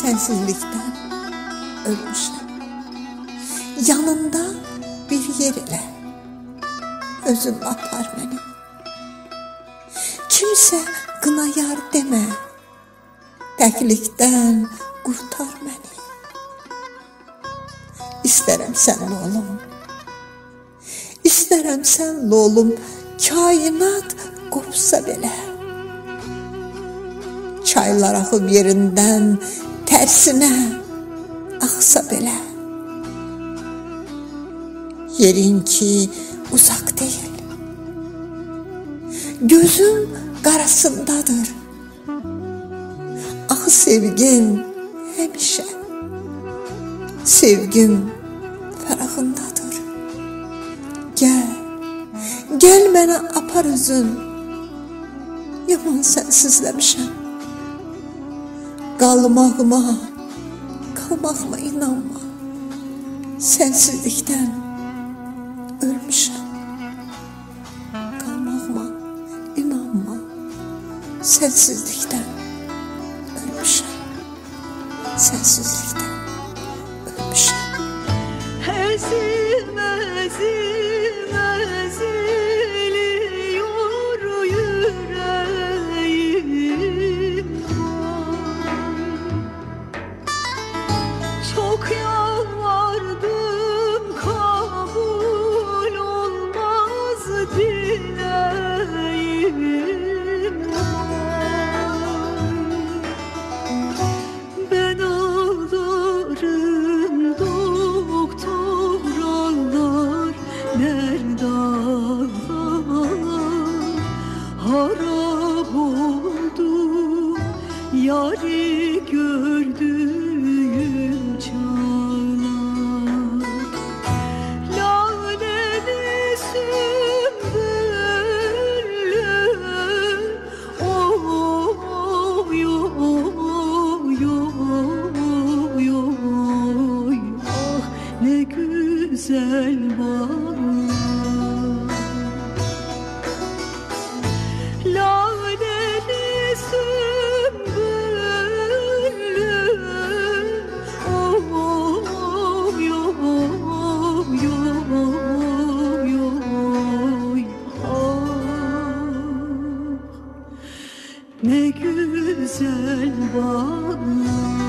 sensizlikten ölmüşəm. Yanında bir yer elə, özün apar məni. Kimsə qınayar demə, təklikdən qurtar məni. İstərəm sənlə olum, İstərəm sənlə olum, kainat qopsa belə. Çaylar axıb yerindən tərsinə axsa belə. Yerin ki uzaq deyil, gözüm qarasındadır. Axı sevgin həmişə, sevgim fərağındadır. Gəl, gəl mənə apar özün, yaman sənsizləmişəm. Qalmağıma inanma, sənsizlikdən ölmüşəm. Qalmağıma inanma, sənsizlikdən ölmüşəm. Sənsizlikdən ölmüşəm. Əzim, əzim, əziliyor yüreğim. Çok yalvardım, kabul olmaz dileğim. Ben ağlarım, doktor ağlar, nerede ağlar? Harap oldum, yari gördüğüm çağlar. Laleli sümbüllü, oy, oy, oy, oy, oy, ah ne güzel bağlar. Laleli sümbüllü, oy, oy, oy, oy, ah ne güzel bağlar.